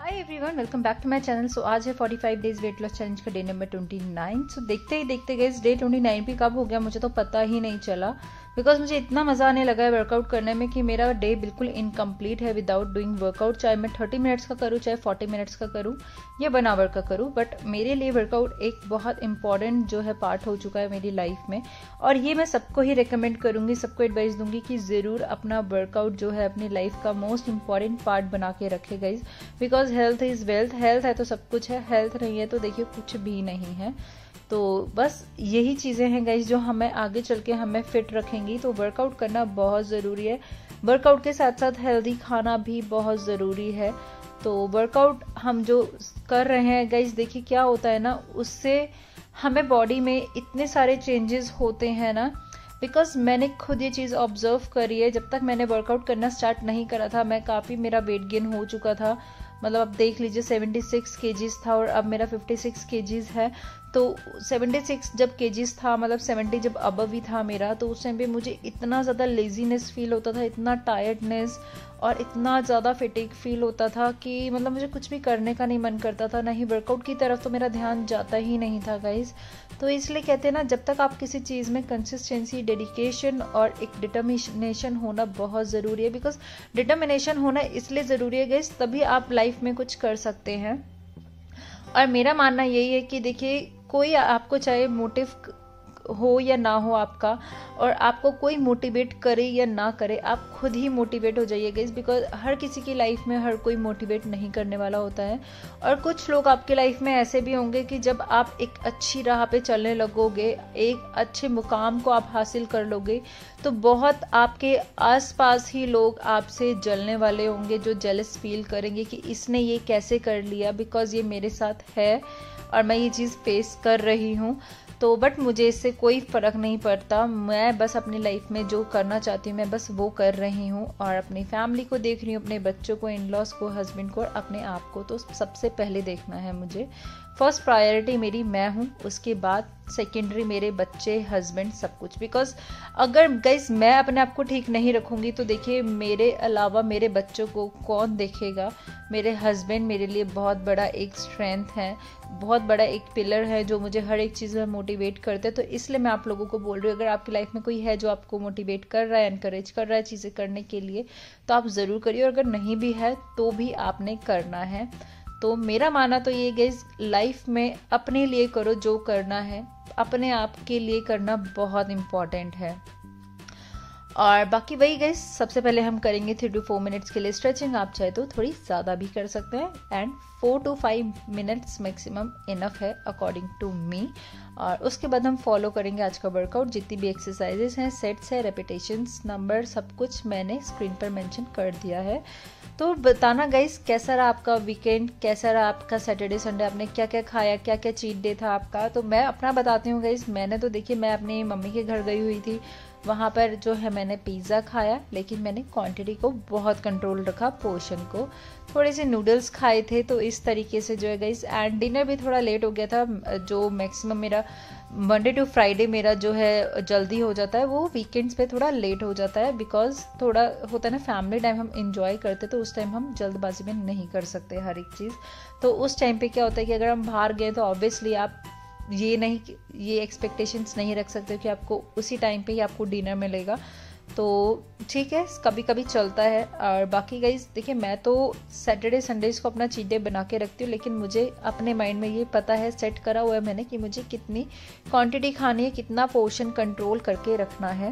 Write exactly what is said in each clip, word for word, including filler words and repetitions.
Hi everyone, welcome back to my channel. So आज है पैंतालीस डेज वेट लॉस चैलेंज का डे नंबर उनतीस। सो so, देखते ही देखते गए डे उनतीस भी कब हो गया मुझे तो पता ही नहीं चला, बिकॉज मुझे इतना मजा आने लगा है वर्कआउट करने में कि मेरा डे बिल्कुल इनकम्प्लीट है विदाउट डूइंग वर्कआउट। चाहे मैं तीस मिनट्स का करूँ, चाहे चालीस मिनट्स का करूँ या वन आवर का करूँ, बट मेरे लिए वर्कआउट एक बहुत इंपॉर्टेंट जो है पार्ट हो चुका है मेरी लाइफ में। और ये मैं सबको ही रिकमेंड करूंगी, सबको एडवाइस दूंगी कि जरूर अपना वर्कआउट जो है अपनी लाइफ का मोस्ट इंपॉर्टेंट पार्ट बना के रखे guys, because health is wealth. Health है तो सब कुछ है, हेल्थ नहीं है तो देखिए कुछ भी नहीं है। तो बस यही चीजें हैं गाइज जो हमें आगे चल के हमें फिट रखेंगी। तो वर्कआउट करना बहुत जरूरी है, वर्कआउट के साथ साथ हेल्दी खाना भी बहुत जरूरी है। तो वर्कआउट हम जो कर रहे हैं गाइज, देखिए क्या होता है ना, उससे हमें बॉडी में इतने सारे चेंजेस होते हैं ना, बिकॉज मैंने खुद ये चीज़ ऑब्जर्व करी है। जब तक मैंने वर्कआउट करना स्टार्ट नहीं करा था, मैं काफ़ी मेरा वेट गेन हो चुका था। मतलब अब देख लीजिए छिहत्तर केजीज था और अब मेरा छप्पन केजीज है। तो छिहत्तर जब केजीज था, मतलब सत्तर जब अबव ही था मेरा, तो उस टाइम पे मुझे इतना ज़्यादा लेजीनेस फील होता था, इतना टायर्डनेस और इतना ज़्यादा फिटिक फील होता था कि मतलब मुझे कुछ भी करने का नहीं मन करता था, ना ही वर्कआउट की तरफ तो मेरा ध्यान जाता ही नहीं था गाइज। तो इसलिए कहते हैं ना, जब तक आप किसी चीज़ में कंसिस्टेंसी, डेडिकेशन और एक डिटर्मिनेशन होना बहुत ज़रूरी है। बिकॉज डिटर्मिनेशन होना इसलिए ज़रूरी है गाइज, तभी आप लाइफ में कुछ कर सकते हैं। और मेरा मानना यही है कि देखिए, कोई आपको चाहे मोटिव हो या ना हो आपका, और आपको कोई मोटिवेट करे या ना करे, आप खुद ही मोटिवेट हो जाइए गाइस। बिकॉज हर किसी की लाइफ में हर कोई मोटिवेट नहीं करने वाला होता है। और कुछ लोग आपके लाइफ में ऐसे भी होंगे कि जब आप एक अच्छी राह पे चलने लगोगे, एक अच्छे मुकाम को आप हासिल कर लोगे, तो बहुत आपके आसपास ही लोग आपसे जलने वाले होंगे, जो जेलस फील करेंगे कि इसने ये कैसे कर लिया, बिकॉज ये मेरे साथ है और मैं ये चीज़ फेस कर रही हूँ। तो बट मुझे इससे कोई फ़र्क नहीं पड़ता, मैं बस अपनी लाइफ में जो करना चाहती हूँ मैं बस वो कर रही हूँ, और अपनी फैमिली को देख रही हूँ, अपने बच्चों को, इन लॉज को, हस्बैंड को और अपने आप को। तो सबसे पहले देखना है मुझे, फर्स्ट प्रायोरिटी मेरी मैं हूँ, उसके बाद सेकेंडरी मेरे बच्चे, हस्बैंड, सब कुछ। बिकॉज अगर गाइस मैं अपने आप को ठीक नहीं रखूँगी तो देखिए मेरे अलावा मेरे बच्चों को कौन देखेगा। मेरे हस्बैंड मेरे लिए बहुत बड़ा एक स्ट्रेंथ है, बहुत बड़ा एक पिलर है जो मुझे हर एक चीज़ में मोटिवेट करते हैं। तो इसलिए मैं आप लोगों को बोल रही हूँ, अगर आपकी लाइफ में कोई है जो आपको मोटिवेट कर रहा है, एनकरेज कर रहा है चीज़ें करने के लिए, तो आप ज़रूर करिए। और अगर नहीं भी है तो भी आपने करना है। तो मेरा मानना तो ये गाइस, लाइफ में अपने लिए करो जो करना है, अपने आप के लिए करना बहुत इम्पॉर्टेंट है। और बाकी वही गाइस, सबसे पहले हम करेंगे थ्री टू फोर मिनट्स के लिए स्ट्रेचिंग। आप चाहे तो थोड़ी ज़्यादा भी कर सकते हैं, and four to five minutes maximum enough है अकॉर्डिंग टू मी। और उसके बाद हम फॉलो करेंगे आज का वर्कआउट। जितनी भी एक्सरसाइजेस हैं, सेट्स है, रेपिटेशंस, नंबर, सब कुछ मैंने स्क्रीन पर मेंशन कर दिया है। तो बताना गाइस कैसा रहा आपका वीकेंड, कैसा रहा आपका सैटरडे संडे, आपने क्या क्या खाया, क्या क्या चीट डे था आपका। तो मैं अपना बताती हूँ गाइस। मैंने तो देखिए, मैं अपनी मम्मी के घर गई हुई थी, वहाँ पर जो है मैंने पिज़्ज़ा खाया, लेकिन मैंने क्वांटिटी को बहुत कंट्रोल रखा, पोर्शन को। थोड़े से नूडल्स खाए थे, तो इस तरीके से जो है गाइस। एंड डिनर भी थोड़ा लेट हो गया था, जो मैक्सिमम मेरा मंडे टू फ्राइडे मेरा जो है जल्दी हो जाता है, वो वीकेंड्स पे थोड़ा लेट हो जाता है। बिकॉज थोड़ा होता है ना, फैमिली टाइम हम इंजॉय करते, तो उस टाइम हम जल्दबाजी में नहीं कर सकते हर एक चीज़। तो उस टाइम पे क्या होता है कि अगर हम बाहर गए तो ऑब्वियसली आप ये नहीं, ये एक्सपेक्टेशंस नहीं रख सकते कि आपको उसी टाइम पे ही आपको डिनर मिलेगा। तो ठीक है, कभी कभी चलता है। और बाकी गाइज देखिए, मैं तो सैटरडे संडेज को अपना चीट डे बना के रखती हूँ, लेकिन मुझे अपने माइंड में ये पता है, सेट करा हुआ है मैंने कि मुझे कितनी क्वांटिटी खानी है, कितना पोर्शन कंट्रोल करके रखना है।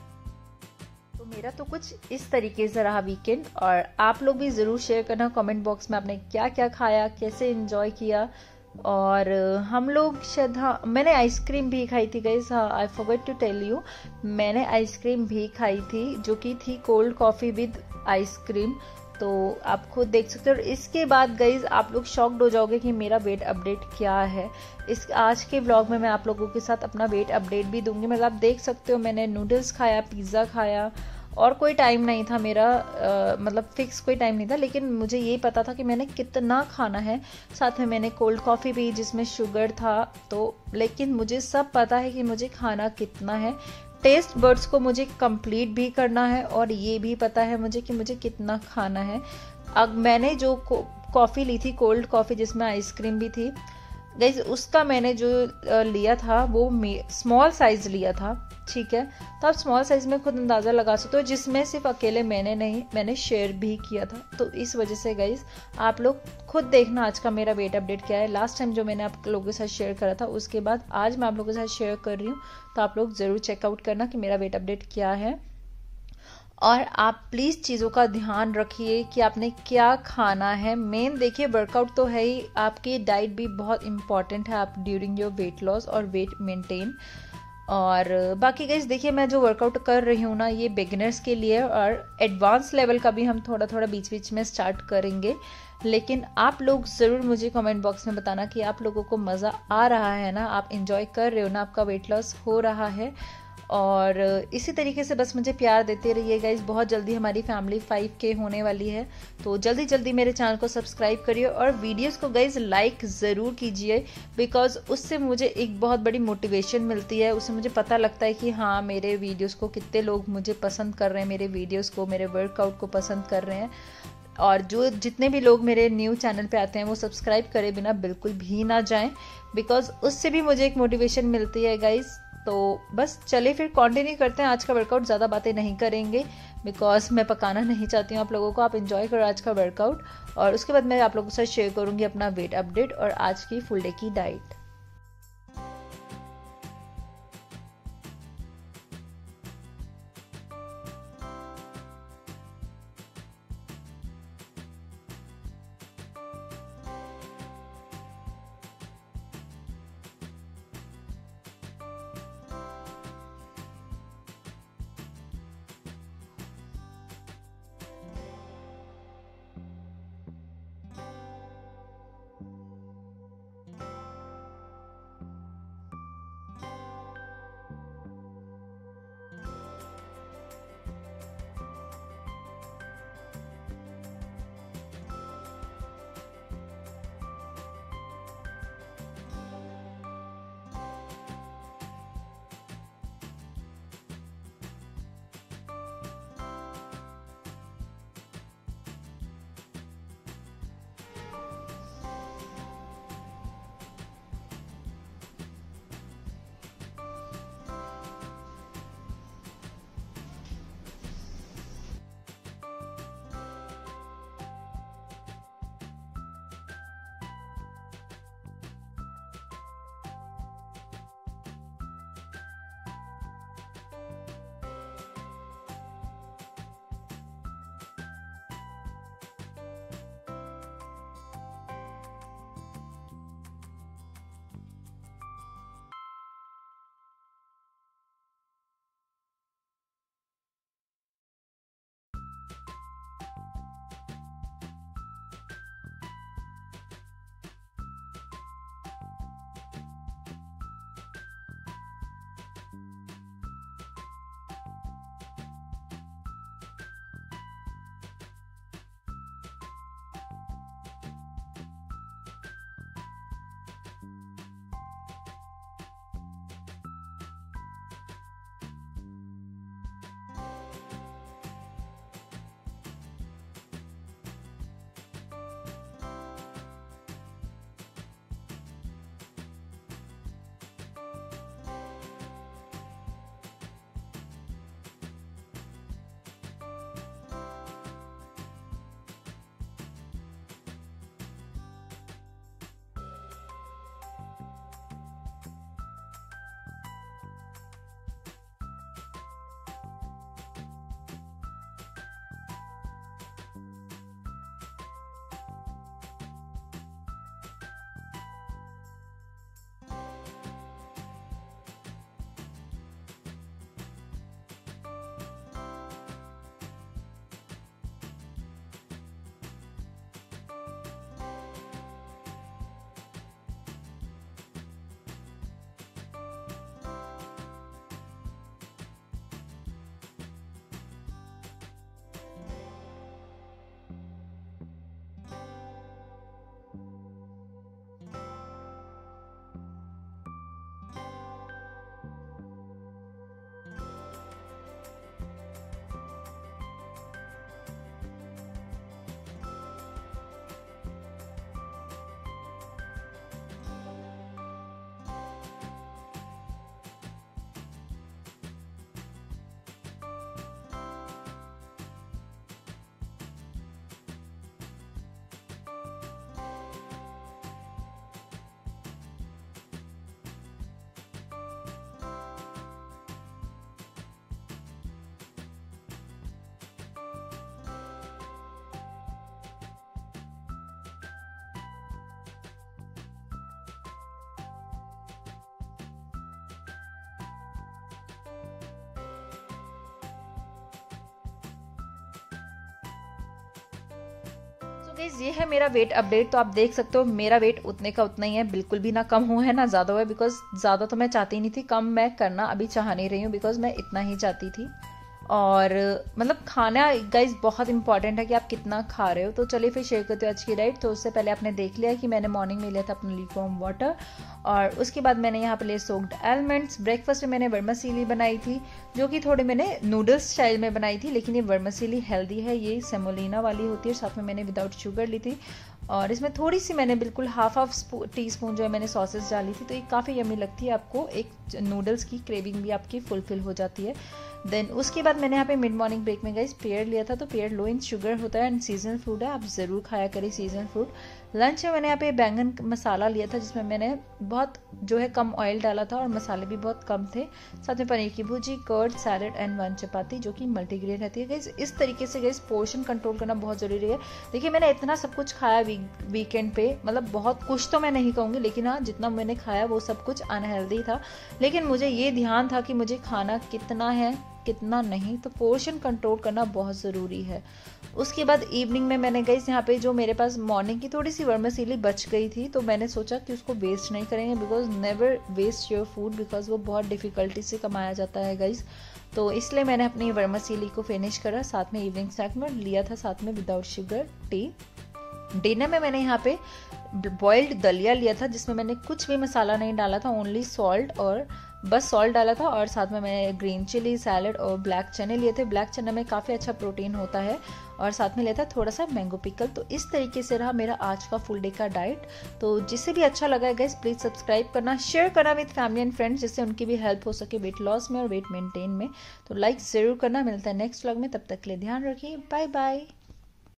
तो मेरा तो कुछ इस तरीके से रहा वीकेंड। और आप लोग भी ज़रूर शेयर करना कमेंट बॉक्स में आपने क्या क्या खाया, कैसे एंजॉय किया। और हम लोग शायद, हाँ मैंने आइसक्रीम भी खाई थी गाइस। हाँ, I forgot to tell you, मैंने आइसक्रीम भी खाई थी, जो कि थी कोल्ड कॉफ़ी विद आइसक्रीम। तो आप खुद देख सकते हो। और इसके बाद गाइज आप लोग शॉक्ड हो जाओगे कि मेरा वेट अपडेट क्या है। इस आज के व्लॉग में मैं आप लोगों के साथ अपना वेट अपडेट भी दूंगी। मतलब आप देख सकते हो, मैंने नूडल्स खाया, पिज़्ज़ा खाया, और कोई टाइम नहीं था मेरा, आ, मतलब फिक्स कोई टाइम नहीं था, लेकिन मुझे ये पता था कि मैंने कितना खाना है। साथ में मैंने कोल्ड कॉफ़ी भी जिसमें शुगर था, तो लेकिन मुझे सब पता है कि मुझे खाना कितना है। टेस्ट बर्ड्स को मुझे कंप्लीट भी करना है, और ये भी पता है मुझे कि मुझे कितना खाना है। अब मैंने जो कॉफ़ी ली थी, कोल्ड कॉफ़ी जिसमें आइसक्रीम भी थी गाइज, उसका मैंने जो लिया था वो स्मॉल साइज लिया था, ठीक है। तो आप स्मॉल साइज में खुद अंदाज़ा लगा सकते हो, जिसमें सिर्फ अकेले मैंने नहीं, मैंने शेयर भी किया था। तो इस वजह से गाइज आप लोग खुद देखना आज का मेरा वेट अपडेट क्या है। लास्ट टाइम जो मैंने आप लोगों के साथ शेयर करा था उसके बाद आज मैं आप लोगों के साथ शेयर कर रही हूँ, तो आप लोग ज़रूर चेकआउट करना कि मेरा वेट अपडेट क्या है। और आप प्लीज़ चीज़ों का ध्यान रखिए कि आपने क्या खाना है। मेन देखिए वर्कआउट तो है ही, आपकी डाइट भी बहुत इंपॉर्टेंट है आप ड्यूरिंग योर वेट लॉस और वेट मेंटेन। और बाकी गाइस देखिए मैं जो वर्कआउट कर रही हूँ ना, ये बिगिनर्स के लिए, और एडवांस लेवल का भी हम थोड़ा थोड़ा बीच बीच में स्टार्ट करेंगे। लेकिन आप लोग ज़रूर मुझे कमेंट बॉक्स में बताना कि आप लोगों को मज़ा आ रहा है ना, आप इंजॉय कर रहे हो ना, आपका वेट लॉस हो रहा है। और इसी तरीके से बस मुझे प्यार देते रहिए गाइज। बहुत जल्दी हमारी फैमिली फाइव के होने वाली है, तो जल्दी जल्दी मेरे चैनल को सब्सक्राइब करिए और वीडियोस को गाइज लाइक ज़रूर कीजिए, बिकॉज उससे मुझे एक बहुत बड़ी मोटिवेशन मिलती है। उससे मुझे पता लगता है कि हाँ मेरे वीडियोस को कितने लोग मुझे पसंद कर रहे हैं, मेरे वीडियोस को, मेरे वर्कआउट को पसंद कर रहे हैं। और जो जितने भी लोग मेरे न्यू चैनल पे आते हैं वो सब्सक्राइब करे बिना बिल्कुल भी ना जाएं, बिकॉज उससे भी मुझे एक मोटिवेशन मिलती है गाइज। तो बस चलिए फिर कंटिन्यू करते हैं आज का वर्कआउट। ज़्यादा बातें नहीं करेंगे बिकॉज मैं पकाना नहीं चाहती हूँ आप लोगों को। आप एंजॉय करो आज का वर्कआउट, और उसके बाद मैं आप लोगों के साथ शेयर करूँगी अपना वेट अपडेट और आज की फुल डे की डाइट। गाइस ये है मेरा वेट अपडेट। तो आप देख सकते हो मेरा वेट उतने का उतना ही है, बिल्कुल भी ना कम हुआ है ना ज़्यादा हुआ है, बिकॉज ज़्यादा तो मैं चाहती नहीं थी, कम मैं करना अभी चाह नहीं रही हूँ, बिकॉज मैं इतना ही चाहती थी। और मतलब खाना गाइज बहुत इंपॉर्टेंट है कि आप कितना खा रहे हो। तो चलिए फिर शेयर करते हो आज की डाइट। तो उससे पहले आपने देख लिया कि मैंने मॉर्निंग में लिया था अपना लीकवॉर्म वाटर, और उसके बाद मैंने यहाँ पे लिए सोक्ड आलमंड्स। ब्रेकफास्ट में मैंने वर्मासीली बनाई थी, जो कि थोड़ी मैंने नूडल्स स्टाइल में बनाई थी, लेकिन ये वर्मासीली हेल्दी है, ये सेमोलिना वाली होती है। साथ में मैंने विदाउट शुगर ली थी, और इसमें थोड़ी सी मैंने बिल्कुल हाफ हाफ टी स्पून जो है मैंने सॉसेस डाली थी। तो ये काफ़ी यम्मी लगती है, आपको एक नूडल्स की क्रेविंग भी आपकी फुलफिल हो जाती है। देन उसके बाद मैंने यहाँ पे मिड मॉर्निंग ब्रेक में गाइस पेयर लिया था। तो पेयर लो इन शुगर होता है एंड सीजनल फ्रूट है, आप ज़रूर खाया करें सीजनल फ्रूट। लंच में मैंने यहाँ पे बैंगन मसाला लिया था, जिसमें मैंने बहुत जो है कम ऑयल डाला था और मसाले भी बहुत कम थे। साथ में पनीर की भुजी, curd, salad and one chapati, जो कि मल्टीग्रेन रहती है। गाइस इस तरीके से गाइस पोर्शन कंट्रोल करना बहुत ज़रूरी है। देखिए मैंने इतना सब कुछ खाया वीक वीकेंड पे, मतलब बहुत कुछ तो मैं नहीं कहूँगी, लेकिन हाँ जितना मैंने खाया वो सब कुछ अनहेल्दी था। लेकिन मुझे ये ध्यान था कि मुझे खाना कितना है कितना नहीं, तो पोर्शन कंट्रोल करना बहुत ज़रूरी है। उसके बाद इवनिंग में मैंने गई यहाँ पे जो मेरे पास मॉर्निंग की थोड़ी सी वर्मासीली बच गई थी, तो मैंने सोचा कि उसको वेस्ट नहीं करेंगे, because never waste your food, because वो बहुत डिफ़िकल्टी से कमाया जाता है गाइज। तो इसलिए मैंने अपनी वर्मासीली को फिनिश करा। साथ में इवनिंग स्नैक में लिया था साथ में विदाउट शुगर टी। डिनर में मैंने यहाँ पे बॉइल्ड दलिया लिया था, जिसमें मैंने कुछ भी मसाला नहीं डाला था, ओनली सॉल्ट और बस सॉल्ट डाला था। और साथ में मैंने ग्रीन चिली, सैलड और ब्लैक चने लिए थे। ब्लैक चने में काफ़ी अच्छा प्रोटीन होता है। और साथ में लिया था थोड़ा सा मैंगो पिकल। तो इस तरीके से रहा मेरा आज का फुल डे का डाइट। तो जिसे भी अच्छा लगा है गाइस प्लीज़ सब्सक्राइब करना, शेयर करना विद फैमिली एंड फ्रेंड्स, जिससे उनकी भी हेल्प हो सके वेट लॉस में और वेट मेंटेन में। तो लाइक ज़रूर करना। मिलता है नेक्स्ट व्लॉग में, तब तक के लिए ध्यान रखिए, बाय बाय।